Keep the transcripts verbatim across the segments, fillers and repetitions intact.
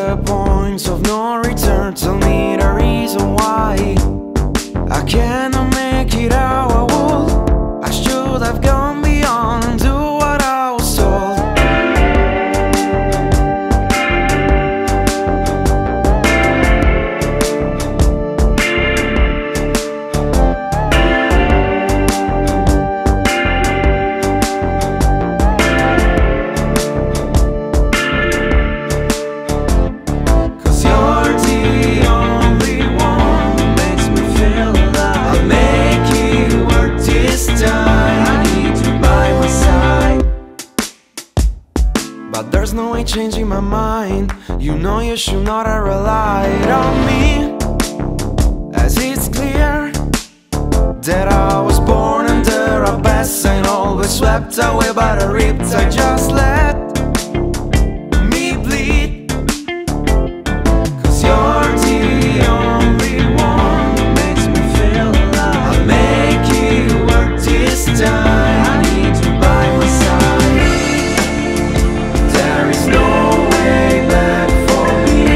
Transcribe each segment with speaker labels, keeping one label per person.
Speaker 1: the point of no return. Tell me the reason why I cannot make it how I would. I should have gone beyond and do what I was told. But there's no way changing my mind. You know you should not have relied on me, as it's clear that I was born under a best and always swept away by the ripped. I just let me bleed, 'cause you're the only one who makes me feel alive. I'll make it work this time. I need you by my side. There is no way back for me.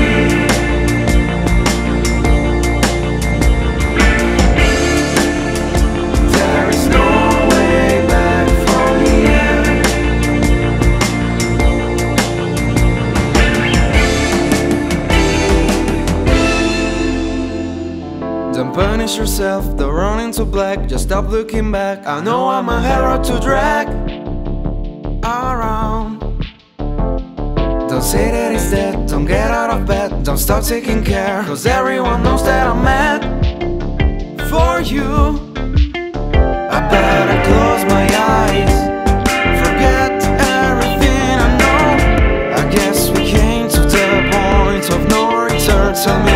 Speaker 1: There is no way back for me. Don't punish yourself, don't run into black. Just stop looking back. I know I'm a hero to drag around. Don't say that it's dead, don't get out of bed, don't stop taking care, 'cause everyone knows that I'm mad for you. I better close my eyes, forget everything I know. I guess we came to the point of no return. Tell me